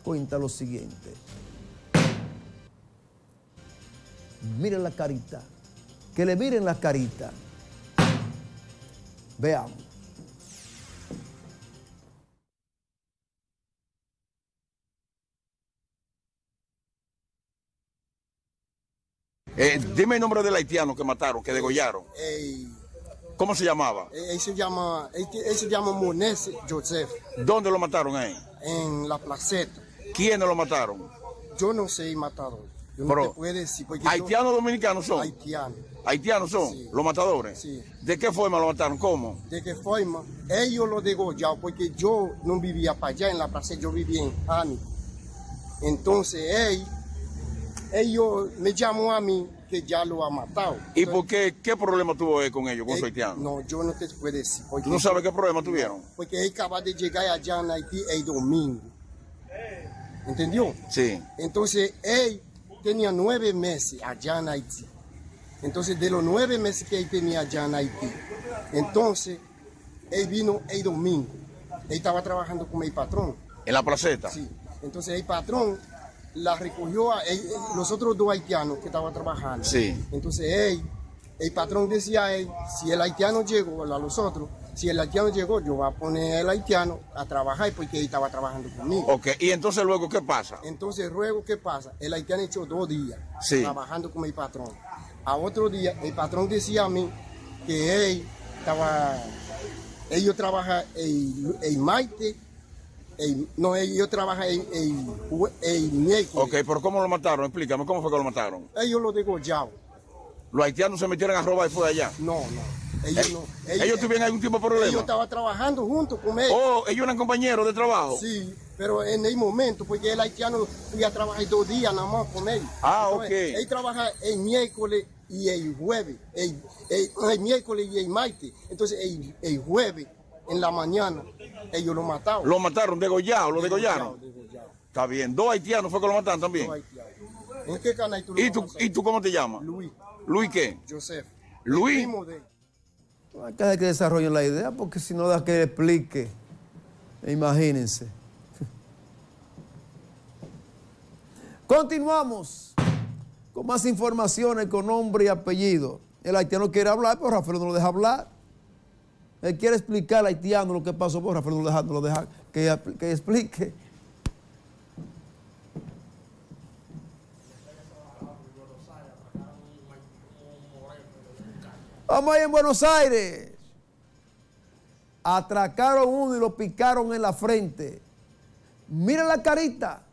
cuenta lo siguiente. Miren la carita. Que le miren la carita. Veamos. Dime el nombre del haitiano que mataron, que degollaron. ¿Cómo se llamaba? Él se llama Monés Joseph. ¿Dónde lo mataron ahí? En la placeta. ¿Quiénes lo mataron? Yo no sé matador. Yo Pero, no te puedo decir. ¿haitianos dominicanos son? Haitianos. ¿Haitianos son Sí. los matadores? Sí. ¿De qué forma lo mataron? ¿Cómo? ¿De qué forma? Ellos lo degollaron porque yo no vivía para allá en la placeta, yo vivía en Jánico. Entonces ellos me llamó a mí que ya lo ha matado. ¿Y por qué? ¿Qué problema tuvo él con ellos, con su haitiano? No, yo no te puedo decir. ¿Tú no sabes qué problema tuvieron? Porque él acaba de llegar allá en Haití el domingo. ¿Entendió? Sí. Entonces él tenía 9 meses allá en Haití. Entonces de los 9 meses que él tenía allá en Haití, entonces él vino el domingo. Él estaba trabajando con el patrón. ¿En la placeta? Sí. Entonces el patrón la recogió a los otros 2 haitianos que estaban trabajando. Sí. Entonces el patrón decía a él, si el haitiano llegó, a los otros, si el haitiano llegó, yo voy a poner al haitiano a trabajar porque él estaba trabajando conmigo. Ok, y entonces luego, ¿qué pasa? Entonces luego, ¿qué pasa? El haitiano echó 2 días Sí. trabajando con el patrón. A otro día, el patrón decía a mí que ellos trabajan el martes, ellos trabajan el miércoles. Ok, pero ¿cómo lo mataron? Explícame, ¿cómo fue que lo mataron? Ellos lo degollaron. ¿Los haitianos se metieron a robar y fue allá? No. ¿Ellos tuvieron algún tipo de problema? Ellos estaban trabajando juntos con ellos. Oh, ellos eran compañeros de trabajo. Sí, pero en el momento, porque el haitiano fui a trabajar 2 días nada más con él. Ah, entonces, ok. Él trabaja el miércoles y el jueves, el miércoles y el martes. Entonces el jueves en la mañana ellos lo mataron. Lo mataron, degollado, lo degollaron. Degollado. Está bien, 2 haitianos fue que lo mataron también. 2 haitianos. ¿En qué canal tú lo ¿Y tú cómo te llamas? Luis ¿Luis qué? Joseph. Luis. El primo de él. No hay que dejar que desarrollen la idea porque si no da que le explique. Imagínense. Continuamos con más informaciones con nombre y apellido. El haitiano quiere hablar, pero Rafael no lo deja hablar. Él quiere explicar al haitiano lo que pasó, pero Rafael no lo deja que explique. Vamos ahí en Buenos Aires. Atracaron uno y lo picaron en la frente. Miren la carita.